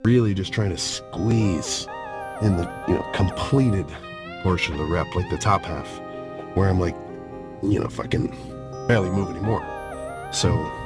really just trying to squeeze in the, completed portion of the rep, like the top half, where I'm like, fucking barely move anymore. So